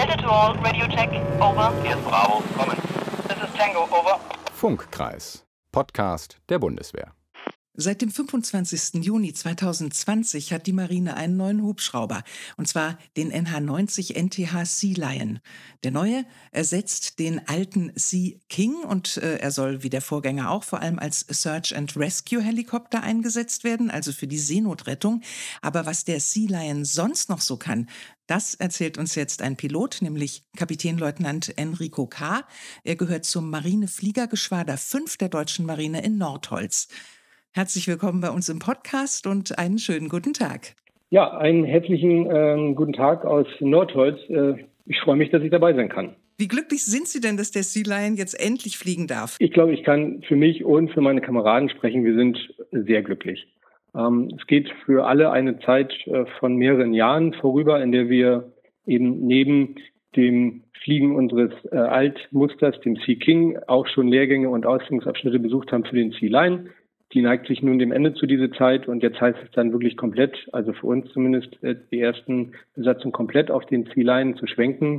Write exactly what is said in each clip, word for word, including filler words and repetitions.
Delta to all, Radio check, over. Hier ist Bravo, kommen. This is Tango, over. Funkkreis, Podcast der Bundeswehr. Seit dem fünfundzwanzigsten Juni zweitausendzwanzig hat die Marine einen neuen Hubschrauber, und zwar den N H neunzig N T H Sea Lion. Der neue ersetzt den alten Sea King und äh, er soll wie der Vorgänger auch vor allem als Search and Rescue Helikopter eingesetzt werden, also für die Seenotrettung. Aber was der Sea Lion sonst noch so kann, das erzählt uns jetzt ein Pilot, nämlich Kapitänleutnant Enrico K. Er gehört zum Marinefliegergeschwader fünf der Deutschen Marine in Nordholz. Herzlich willkommen bei uns im Podcast und einen schönen guten Tag. Ja, einen herzlichen äh, guten Tag aus Nordholz. Äh, ich freue mich, dass ich dabei sein kann. Wie glücklich sind Sie denn, dass der Sea Lion jetzt endlich fliegen darf? Ich glaube, ich kann für mich und für meine Kameraden sprechen. Wir sind sehr glücklich. Ähm, es geht für alle eine Zeit äh, von mehreren Jahren vorüber, in der wir eben neben dem Fliegen unseres äh, Altmusters, dem Sea King, auch schon Lehrgänge und Ausbildungsabschnitte besucht haben für den Sea Lion. Die neigt sich nun dem Ende zu dieser Zeit und jetzt heißt es dann wirklich komplett, also für uns zumindest die ersten Besatzung komplett auf den Sea Lion zu schwenken.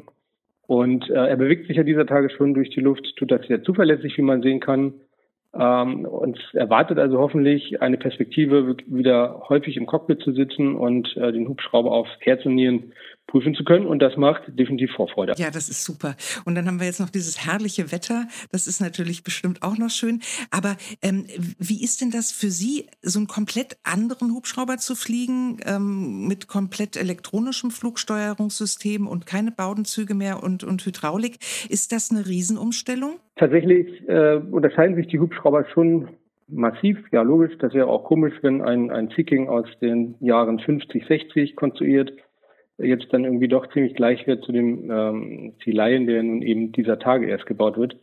Und äh, er bewegt sich ja dieser Tage schon durch die Luft, tut das sehr zuverlässig, wie man sehen kann. Ähm, uns erwartet also hoffentlich eine Perspektive, wieder häufig im Cockpit zu sitzen und äh, den Hubschrauber auf Herz und Nieren prüfen zu können. Und das macht definitiv Vorfreude. Ja, das ist super. Und dann haben wir jetzt noch dieses herrliche Wetter. Das ist natürlich bestimmt auch noch schön. Aber ähm, wie ist denn das für Sie, so einen komplett anderen Hubschrauber zu fliegen, ähm, mit komplett elektronischem Flugsteuerungssystem und keine Bowdenzüge mehr und, und Hydraulik? Ist das eine Riesenumstellung? Tatsächlich äh, unterscheiden sich die Hubschrauber schon massiv. Ja, logisch. Das wäre auch komisch, wenn ein, ein Sea King aus den Jahren fünfzig, sechzig konstruiert jetzt dann irgendwie doch ziemlich gleich wird zu dem ähm, Sea Lion, der nun eben dieser Tage erst gebaut wird.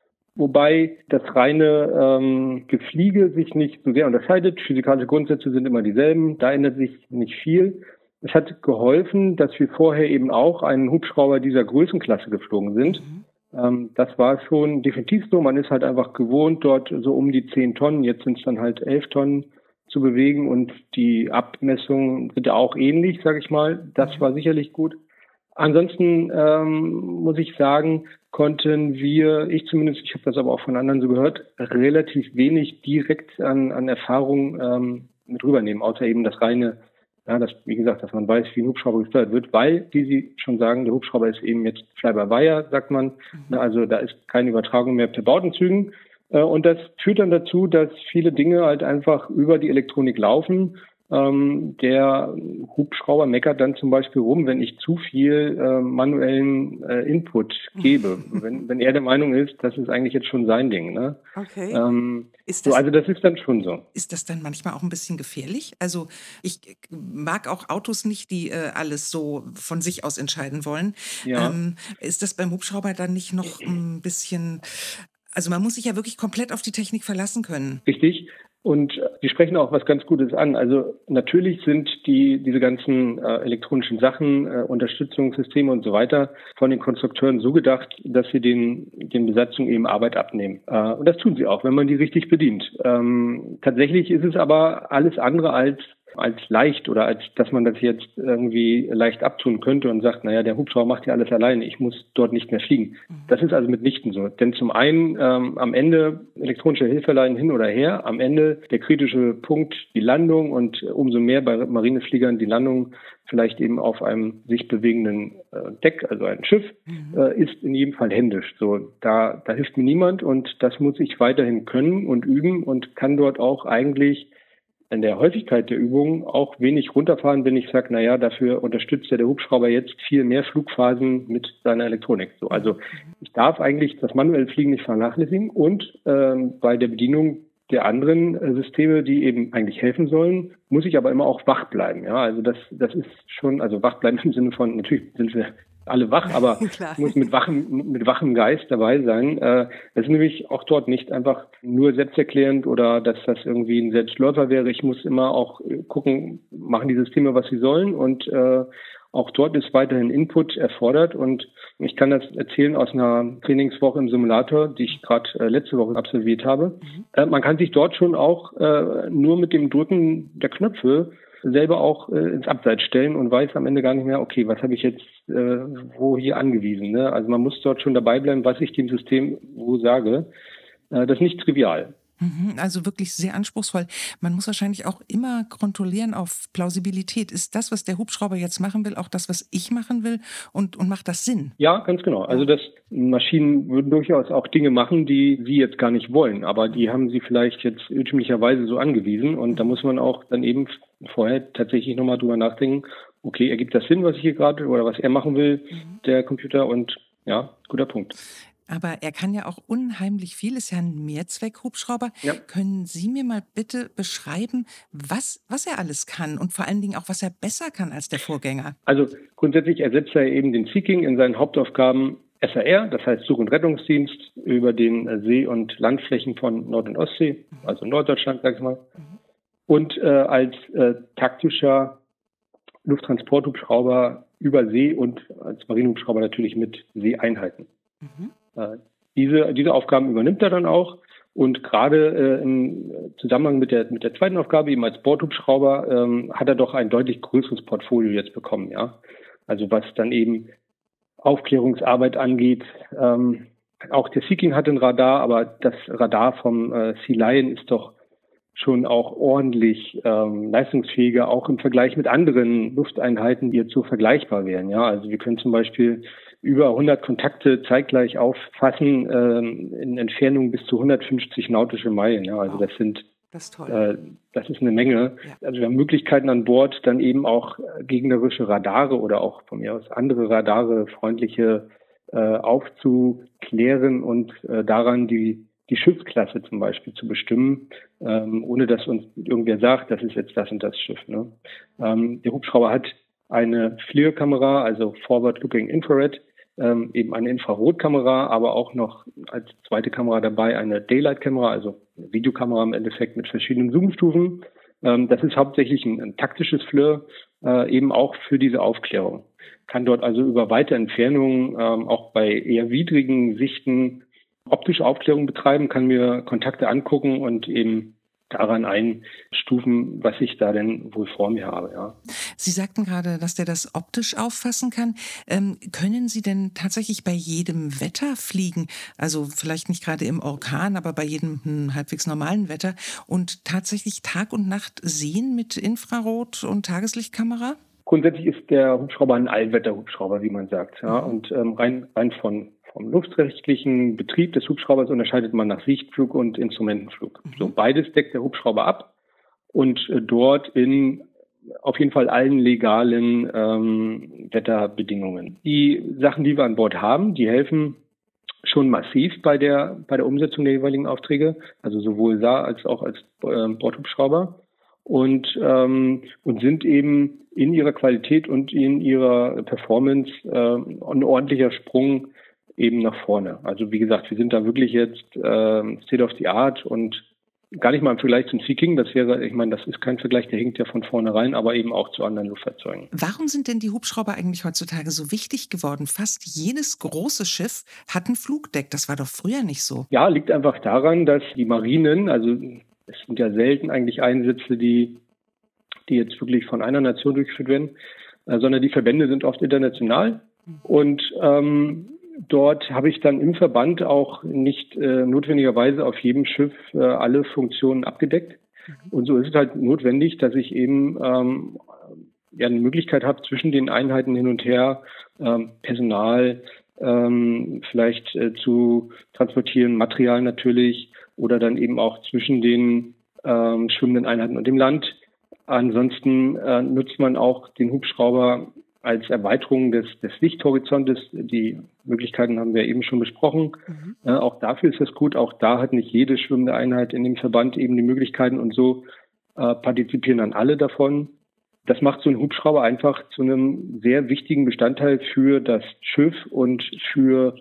Wobei das reine ähm, Gefliege sich nicht so sehr unterscheidet. Physikalische Grundsätze sind immer dieselben. Da ändert sich nicht viel. Es hat geholfen, dass wir vorher eben auch einen Hubschrauber dieser Größenklasse geflogen sind. Mhm. Ähm, das war schon definitiv so. Man ist halt einfach gewohnt, dort so um die zehn Tonnen, jetzt sind es dann halt elf Tonnen, zu bewegen und die Abmessungen sind ja auch ähnlich, sage ich mal. Das war sicherlich gut. Ansonsten ähm, muss ich sagen, konnten wir, ich zumindest, ich habe das aber auch von anderen so gehört, relativ wenig direkt an, an Erfahrung ähm, mit rübernehmen, außer eben das reine, ja, das, wie gesagt, dass man weiß, wie ein Hubschrauber gesteuert wird, weil, wie Sie schon sagen, der Hubschrauber ist eben jetzt Fly-by-Wire, sagt man. Mhm. Also da ist keine Übertragung mehr per Bowdenzügen. Und das führt dann dazu, dass viele Dinge halt einfach über die Elektronik laufen. Ähm, der Hubschrauber meckert dann zum Beispiel rum, wenn ich zu viel äh, manuellen äh, Input gebe. wenn, wenn er der Meinung ist, das ist eigentlich jetzt schon sein Ding. Ne? Okay. Ähm, ist das, so, also das ist dann schon so. Ist das dann manchmal auch ein bisschen gefährlich? Also ich mag auch Autos nicht, die äh, alles so von sich aus entscheiden wollen. Ja. Ähm, ist das beim Hubschrauber dann nicht noch ein bisschen... Also man muss sich ja wirklich komplett auf die Technik verlassen können. Richtig. Und Sie sprechen auch was ganz Gutes an. Also natürlich sind die diese ganzen äh, elektronischen Sachen, äh, Unterstützungssysteme und so weiter von den Konstrukteuren so gedacht, dass sie den den Besatzungen eben Arbeit abnehmen. Äh, und das tun sie auch, wenn man die richtig bedient. Ähm, tatsächlich ist es aber alles andere als als leicht oder als, dass man das jetzt irgendwie leicht abtun könnte und sagt, naja, der Hubschrauber macht ja alles alleine, ich muss dort nicht mehr fliegen. Mhm. Das ist also mitnichten so. Denn zum einen ähm, am Ende elektronische Hilfeleien hin oder her, am Ende der kritische Punkt die Landung und umso mehr bei Marinefliegern die Landung vielleicht eben auf einem sich bewegenden äh, Deck, also ein Schiff, mhm. äh, ist in jedem Fall händisch. So, da, da hilft mir niemand und das muss ich weiterhin können und üben und kann dort auch eigentlich in der Häufigkeit der Übungen auch wenig runterfahren, wenn ich sage, naja, dafür unterstützt ja der Hubschrauber jetzt viel mehr Flugphasen mit seiner Elektronik. So, also ich darf eigentlich das manuelle Fliegen nicht vernachlässigen und ähm, bei der Bedienung der anderen äh, Systeme, die eben eigentlich helfen sollen, muss ich aber immer auch wach bleiben. Ja, also das, das ist schon, also wach bleiben im Sinne von, natürlich sind wir alle wach, aber ich muss mit wachem, mit wachem Geist dabei sein. Äh, das ist nämlich auch dort nicht einfach nur selbsterklärend oder dass das irgendwie ein Selbstläufer wäre. Ich muss immer auch gucken, machen die Systeme, was sie sollen und äh, auch dort ist weiterhin Input erfordert und ich kann das erzählen aus einer Trainingswoche im Simulator, die ich gerade äh, letzte Woche absolviert habe. Mhm. Äh, man kann sich dort schon auch äh, nur mit dem Drücken der Knöpfe selber auch äh, ins Abseits stellen und weiß am Ende gar nicht mehr, okay, was habe ich jetzt äh, wo hier angewiesen. Ne? Also man muss dort schon dabei bleiben, was ich dem System wo sage. Äh, das ist nicht trivial. Also wirklich sehr anspruchsvoll. Man muss wahrscheinlich auch immer kontrollieren auf Plausibilität. Ist das, was der Hubschrauber jetzt machen will, auch das, was ich machen will? Und, und macht das Sinn? Ja, ganz genau. Also das Maschinen würden durchaus auch Dinge machen, die sie jetzt gar nicht wollen. Aber die haben sie vielleicht jetzt irrtümlicherweise so angewiesen. Und da muss man auch dann eben vorher tatsächlich nochmal drüber nachdenken, okay, ergibt das Sinn, was ich hier gerade oder was er machen will, mhm. der Computer? Und ja, guter Punkt. Aber er kann ja auch unheimlich viel, ist ja ein Mehrzweck-Hubschrauber. Ja. Können Sie mir mal bitte beschreiben, was, was er alles kann und vor allen Dingen auch, was er besser kann als der Vorgänger? Also grundsätzlich ersetzt er eben den Seeking in seinen Hauptaufgaben S A R, das heißt Such- und Rettungsdienst über den See- und Landflächen von Nord- und Ostsee, mhm. also Norddeutschland, sag ich mal. Mhm. Und äh, als äh, taktischer Lufttransporthubschrauber über See und als Marinehubschrauber natürlich mit Seeeinheiten. Mhm. Diese, diese Aufgaben übernimmt er dann auch und gerade äh, im Zusammenhang mit der, mit der zweiten Aufgabe, eben als Bordhubschrauber, ähm, hat er doch ein deutlich größeres Portfolio jetzt bekommen, ja. Also was dann eben Aufklärungsarbeit angeht, ähm, auch der Seeking hat ein Radar, aber das Radar vom äh, Sea Lion ist doch schon auch ordentlich ähm, leistungsfähiger, auch im Vergleich mit anderen Lufteinheiten, die jetzt so vergleichbar wären, ja. Also wir können zum Beispiel über hundert Kontakte zeitgleich auffassen, ähm, in Entfernung bis zu hundertfünfzig nautische Meilen. Ja, also wow. das sind, das ist toll. Äh, das ist eine Menge. Ja. Also wir haben Möglichkeiten an Bord, dann eben auch gegnerische Radare oder auch von mir aus andere Radare, freundliche, äh, aufzuklären und äh, daran die die Schiffsklasse zum Beispiel zu bestimmen, ähm, ohne dass uns irgendwer sagt, das ist jetzt das und das Schiff. Ne? Ähm, der Hubschrauber hat eine FLIR-Kamera, also Forward Looking Infrared, ähm, eben eine Infrarotkamera, aber auch noch als zweite Kamera dabei eine Daylight-Kamera, also eine Videokamera im Endeffekt mit verschiedenen Zoomstufen. Ähm, das ist hauptsächlich ein, ein taktisches FLIR, äh, eben auch für diese Aufklärung. Kann dort also über weite Entfernungen, ähm, auch bei eher widrigen Sichten, optische Aufklärung betreiben, kann mir Kontakte angucken und eben daran einstufen, was ich da denn wohl vor mir habe. Ja. Sie sagten gerade, dass der das optisch auffassen kann. Ähm, können Sie denn tatsächlich bei jedem Wetter fliegen? Also vielleicht nicht gerade im Orkan, aber bei jedem hm, halbwegs normalen Wetter und tatsächlich Tag und Nacht sehen mit Infrarot- und Tageslichtkamera? Grundsätzlich ist der Hubschrauber ein Allwetterhubschrauber, wie man sagt. Ja. Und ähm, rein, rein von Vom luftrechtlichen Betrieb des Hubschraubers unterscheidet man nach Sichtflug und Instrumentenflug. Mhm. So beides deckt der Hubschrauber ab und äh, dort in auf jeden Fall allen legalen ähm, Wetterbedingungen. Die Sachen, die wir an Bord haben, die helfen schon massiv bei der bei der Umsetzung der jeweiligen Aufträge, also sowohl S A R als auch als äh, Bordhubschrauber und ähm, und sind eben in ihrer Qualität und in ihrer Performance äh, ein ordentlicher Sprung eben nach vorne. Also wie gesagt, wir sind da wirklich jetzt äh, State of the Art und gar nicht mal im Vergleich zum Seeking. Das wäre, ich meine, das ist kein Vergleich, der hinkt ja von vornherein, aber eben auch zu anderen Luftfahrzeugen. Warum sind denn die Hubschrauber eigentlich heutzutage so wichtig geworden? Fast jedes große Schiff hat ein Flugdeck. Das war doch früher nicht so. Ja, liegt einfach daran, dass die Marinen, also es sind ja selten eigentlich Einsätze, die, die jetzt wirklich von einer Nation durchgeführt werden, äh, sondern die Verbände sind oft international mhm. und ähm, dort habe ich dann im Verband auch nicht äh, notwendigerweise auf jedem Schiff äh, alle Funktionen abgedeckt. Mhm. Und so ist es halt notwendig, dass ich eben ähm, ja eine Möglichkeit habe, zwischen den Einheiten hin und her ähm, Personal ähm, vielleicht äh, zu transportieren, Material natürlich oder dann eben auch zwischen den ähm, schwimmenden Einheiten und dem Land. Ansonsten äh, nutzt man auch den Hubschrauber als Erweiterung des, des Sichthorizontes. Die Möglichkeiten haben wir eben schon besprochen. Mhm. Äh, auch dafür ist das gut. Auch da hat nicht jede schwimmende Einheit in dem Verband eben die Möglichkeiten und so äh, partizipieren dann alle davon. Das macht so einen Hubschrauber einfach zu einem sehr wichtigen Bestandteil für das Schiff und für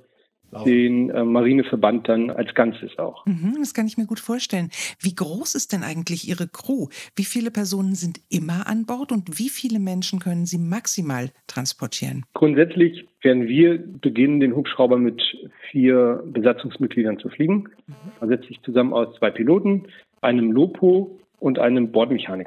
den äh, Marineverband dann als Ganzes auch. Mhm, das kann ich mir gut vorstellen. Wie groß ist denn eigentlich Ihre Crew? Wie viele Personen sind immer an Bord und wie viele Menschen können Sie maximal transportieren? Grundsätzlich werden wir beginnen, den Hubschrauber mit vier Besatzungsmitgliedern zu fliegen. Mhm. Er setzt sich zusammen aus zwei Piloten, einem Lopo und einem Bordmechaniker.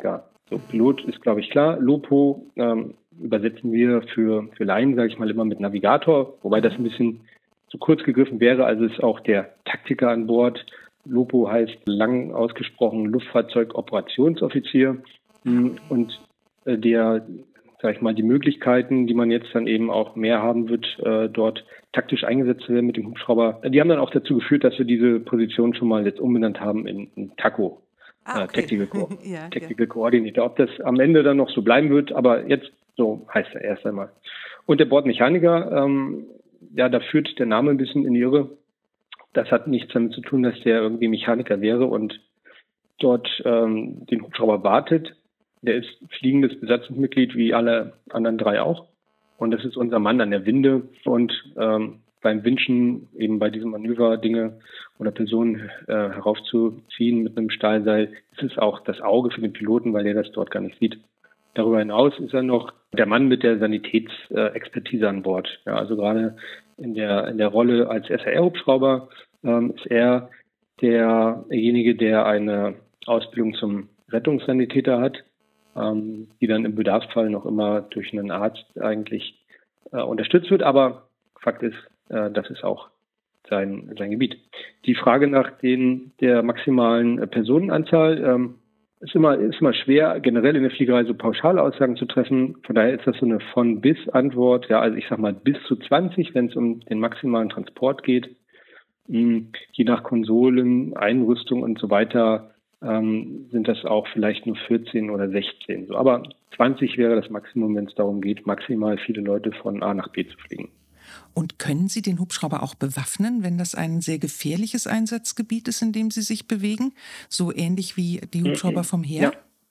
So, Pilot ist, glaube ich, klar. Lopo ähm, übersetzen wir für, für Laien, sage ich mal, immer mit Navigator, wobei das ein bisschen zu kurz gegriffen wäre. Also ist auch der Taktiker an Bord. Lopo heißt lang ausgesprochen Luftfahrzeug-Operationsoffizier. Und äh, der, sage ich mal, die Möglichkeiten, die man jetzt dann eben auch mehr haben wird, äh, dort taktisch eingesetzt zu werden mit dem Hubschrauber, die haben dann auch dazu geführt, dass wir diese Position schon mal jetzt umbenannt haben in, in TACO. Ah, okay. äh, Tactical, Co ja, Tactical ja. Coordinator. Ob das am Ende dann noch so bleiben wird, aber jetzt so heißt er erst einmal. Und der Bordmechaniker, ähm, ja, da führt der Name ein bisschen in die Irre. Das hat nichts damit zu tun, dass der irgendwie Mechaniker wäre und dort ähm, den Hubschrauber wartet. Der ist fliegendes Besatzungsmitglied wie alle anderen drei auch. Und das ist unser Mann an der Winde. Und ähm, beim Winschen, eben bei diesem Manöver, Dinge oder Personen äh, heraufzuziehen mit einem Stahlseil, ist es auch das Auge für den Piloten, weil der das dort gar nicht sieht. Darüber hinaus ist er noch der Mann mit der Sanitätsexpertise an Bord. Ja, also gerade in der, in der Rolle als S A R-Hubschrauber ähm, ist er derjenige, der eine Ausbildung zum Rettungssanitäter hat, ähm, die dann im Bedarfsfall noch immer durch einen Arzt eigentlich äh, unterstützt wird. Aber Fakt ist, äh, das ist auch sein, sein Gebiet. Die Frage nach den, der maximalen äh, Personenanzahl ähm, ist immer, ist immer schwer, generell in der Fliegerei so pauschale Aussagen zu treffen. Von daher ist das so eine von-bis-Antwort. Ja, also ich sag mal bis zu zwanzig, wenn es um den maximalen Transport geht. Hm, je nach Konsolen, Einrüstung und so weiter ähm, sind das auch vielleicht nur vierzehn oder sechzehn. So, aber zwanzig wäre das Maximum, wenn es darum geht, maximal viele Leute von A nach B zu fliegen. Und können Sie den Hubschrauber auch bewaffnen, wenn das ein sehr gefährliches Einsatzgebiet ist, in dem Sie sich bewegen? So ähnlich wie die Hubschrauber vom Heer?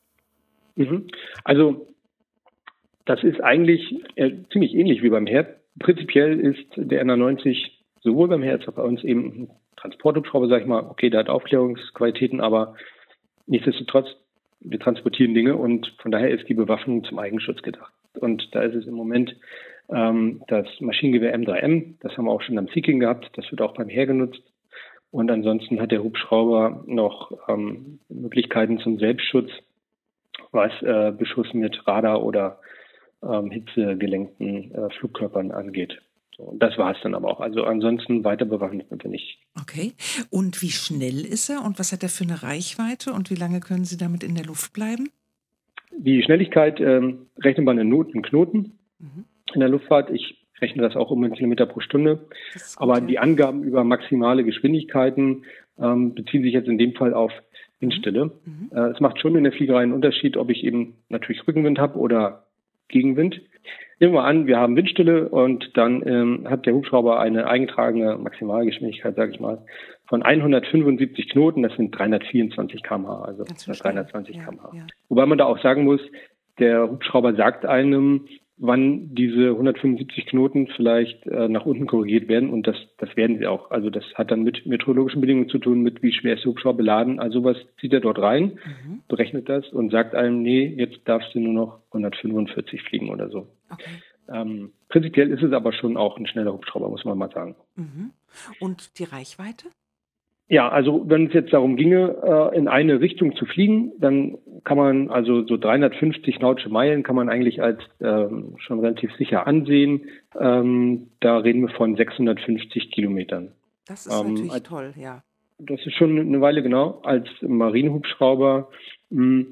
Ja. Mhm. Also das ist eigentlich äh, ziemlich ähnlich wie beim Heer. Prinzipiell ist der N H neunzig sowohl beim Heer als auch bei uns eben ein Transporthubschrauber, sag ich mal. Okay, der hat Aufklärungsqualitäten, aber nichtsdestotrotz, wir transportieren Dinge und von daher ist die Bewaffnung zum Eigenschutz gedacht. Und da ist es im Moment ähm, das Maschinengewehr M drei M, das haben wir auch schon am Sea King gehabt, das wird auch beim Heer genutzt. Und ansonsten hat der Hubschrauber noch ähm, Möglichkeiten zum Selbstschutz, was äh, Beschuss mit Radar oder ähm, hitzegelenkten äh, Flugkörpern angeht. So, das war es dann aber auch. Also ansonsten weiter bewaffnet sind wir nicht. Okay. Und wie schnell ist er und was hat er für eine Reichweite und wie lange können Sie damit in der Luft bleiben? Die Schnelligkeit ähm, rechnet man in Noten, Knoten mhm. in der Luftfahrt. Ich rechne das auch um einen Kilometer pro Stunde. Gut, aber ja. Die Angaben über maximale Geschwindigkeiten ähm, beziehen sich jetzt in dem Fall auf Windstille. Mhm. Äh, es macht schon in der Fliegerei einen Unterschied, ob ich eben natürlich Rückenwind habe oder Gegenwind. Nehmen wir an, wir haben Windstille und dann ähm, hat der Hubschrauber eine eingetragene Maximalgeschwindigkeit, sage ich mal, von hundertfünfundsiebzig Knoten, das sind dreihundertvierundzwanzig Kilometer pro Stunde, also dreihundertzwanzig Kilometer pro Stunde. Ja, ja. Wobei man da auch sagen muss, der Hubschrauber sagt einem, wann diese hundertfünfundsiebzig Knoten vielleicht äh, nach unten korrigiert werden und das, das werden sie auch. Also das hat dann mit meteorologischen Bedingungen zu tun, mit wie schwer ist der Hubschrauber beladen. Also was zieht er dort rein, mhm. berechnet das und sagt einem, nee, jetzt darfst du nur noch hundertfünfundvierzig fliegen oder so. Okay. Ähm, prinzipiell ist es aber schon auch ein schneller Hubschrauber, muss man mal sagen. Mhm. Und die Reichweite? Ja, also wenn es jetzt darum ginge, äh, in eine Richtung zu fliegen, dann kann man also so dreihundertfünfzig nautische Meilen kann man eigentlich als ähm, schon relativ sicher ansehen. Ähm, da reden wir von sechshundertfünfzig Kilometern. Das ist ähm, natürlich als, toll, ja. Das ist schon eine Weile, genau. Als Marinehubschrauber mh,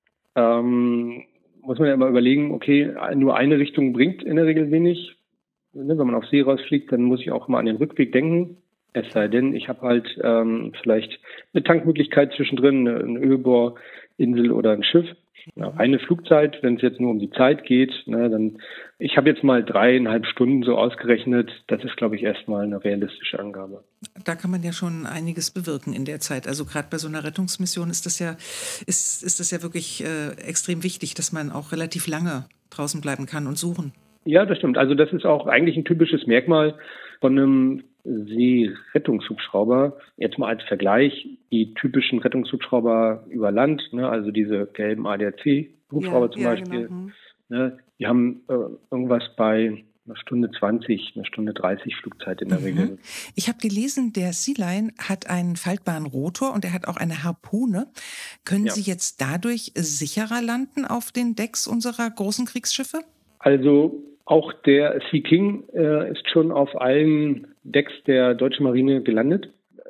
ähm, muss man ja immer überlegen, okay, nur eine Richtung bringt in der Regel wenig. Wenn man auf See rausfliegt, dann muss ich auch mal an den Rückweg denken. Es sei denn, ich habe halt ähm, vielleicht eine Tankmöglichkeit zwischendrin, eine Ölbohrinsel oder ein Schiff. Ja, eine Flugzeit, wenn es jetzt nur um die Zeit geht, ne, dann ich habe jetzt mal dreieinhalb Stunden so ausgerechnet. Das ist, glaube ich, erstmal eine realistische Angabe. Da kann man ja schon einiges bewirken in der Zeit. Also gerade bei so einer Rettungsmission ist das ja, ist, ist das ja wirklich äh, extrem wichtig, dass man auch relativ lange draußen bleiben kann und suchen. Ja, das stimmt. Also das ist auch eigentlich ein typisches Merkmal von einem Seerettungshubschrauber. Jetzt mal als Vergleich, die typischen Rettungshubschrauber über Land, ne, also diese gelben A D A C-Hubschrauber ja, zum ja, Beispiel, genau. ne, die haben äh, irgendwas bei eine Stunde zwanzig, eine Stunde dreißig Flugzeit in der Mhm. Regel. Ich habe gelesen, der Sea Lion hat einen faltbaren Rotor und er hat auch eine Harpune. Können Ja. Sie jetzt dadurch sicherer landen auf den Decks unserer großen Kriegsschiffe? Also auch der Sea King äh, ist schon auf allen Decks der deutschen Marine gelandet.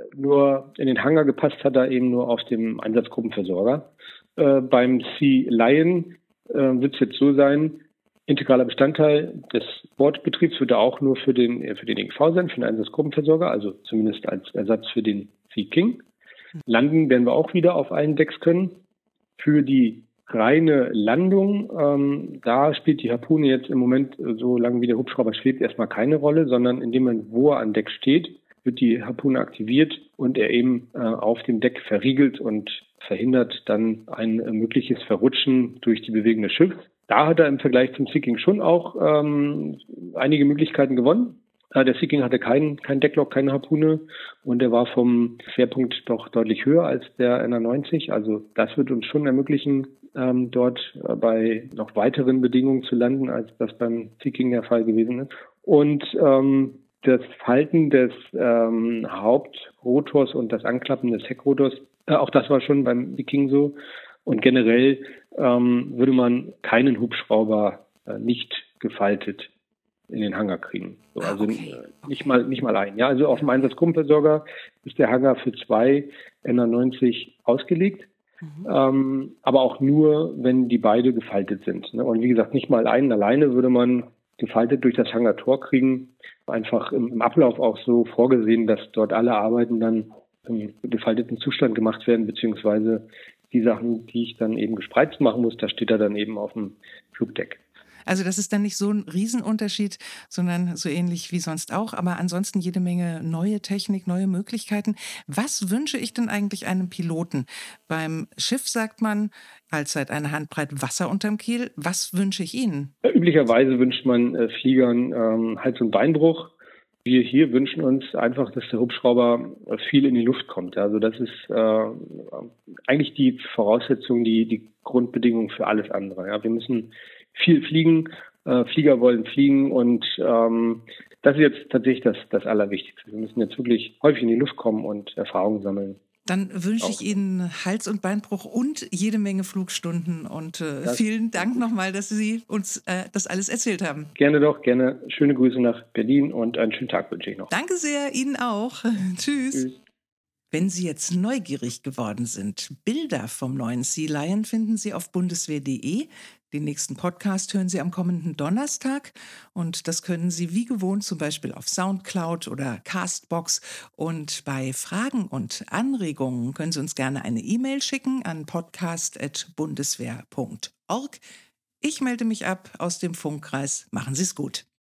Nur in den Hangar gepasst hat er eben nur auf dem Einsatzgruppenversorger. Äh, beim Sea Lion äh, wird es jetzt so sein, integraler Bestandteil des Bordbetriebs wird er auch nur für den, äh, für den E G V sein, für den Einsatzgruppenversorger, also zumindest als Ersatz für den Sea King. Landen werden wir auch wieder auf allen Decks können. Für die reine Landung, ähm, da spielt die Harpune jetzt im Moment, äh, so lange wie der Hubschrauber schwebt, erstmal keine Rolle, sondern in dem Moment, wo er an Deck steht, wird die Harpune aktiviert und er eben äh, auf dem Deck verriegelt und verhindert dann ein äh, mögliches Verrutschen durch die Bewegung des Schiffs. Da hat er im Vergleich zum Sea King schon auch ähm, einige Möglichkeiten gewonnen. Äh, der Sea King hatte keinen kein Decklock, keine Harpune und er war vom Schwerpunkt doch deutlich höher als der N A neunzig. Also das wird uns schon ermöglichen, ähm, dort äh, bei noch weiteren Bedingungen zu landen, als das beim Sea King der Fall gewesen ist. Und ähm, das Falten des ähm, Hauptrotors und das Anklappen des Heckrotors, äh, auch das war schon beim Sea King so. Und generell ähm, würde man keinen Hubschrauber äh, nicht gefaltet in den Hangar kriegen. So, Ah, also okay. äh, nicht mal nicht mal ein. Ja, also auf dem Einsatzgruppenversorger ist der Hangar für zwei N A neunzig ausgelegt. Mhm. Ähm, aber auch nur, wenn die beide gefaltet sind. Ne? Und wie gesagt, nicht mal einen alleine würde man gefaltet durch das Hangartor kriegen. Einfach im, im Ablauf auch so vorgesehen, dass dort alle Arbeiten dann im gefalteten Zustand gemacht werden, beziehungsweise die Sachen, die ich dann eben gespreizt machen muss, da steht er dann eben auf dem Flugdeck. Also das ist dann nicht so ein Riesenunterschied, sondern so ähnlich wie sonst auch. Aber ansonsten jede Menge neue Technik, neue Möglichkeiten. Was wünsche ich denn eigentlich einem Piloten? Beim Schiff sagt man, allzeit eine Handbreit Wasser unterm Kiel. Was wünsche ich Ihnen? Äh, Üblicherweise wünscht man äh, Fliegern ähm, Hals- und Beinbruch. Wir hier wünschen uns einfach, dass der Hubschrauber äh, viel in die Luft kommt. Also das ist äh, eigentlich die Voraussetzung, die, die Grundbedingung für alles andere. Ja, wir müssen viel fliegen, äh, Flieger wollen fliegen und ähm, das ist jetzt tatsächlich das, das Allerwichtigste. Wir müssen jetzt wirklich häufig in die Luft kommen und Erfahrungen sammeln. Dann wünsche ich Auch. Ihnen Hals- und Beinbruch und jede Menge Flugstunden. Und äh, Das- vielen Dank nochmal, dass Sie uns äh, das alles erzählt haben. Gerne doch, gerne. Schöne Grüße nach Berlin und einen schönen Tag wünsche ich noch. Danke sehr, Ihnen auch. Tschüss. Tschüss. Wenn Sie jetzt neugierig geworden sind, Bilder vom neuen Sea Lion finden Sie auf bundeswehr punkt de. Den nächsten Podcast hören Sie am kommenden Donnerstag und das können Sie wie gewohnt zum Beispiel auf Soundcloud oder Castbox. Und bei Fragen und Anregungen können Sie uns gerne eine E-Mail schicken an podcast at bundeswehr punkt org. Ich melde mich ab aus dem Funkkreis. Machen Sie es gut.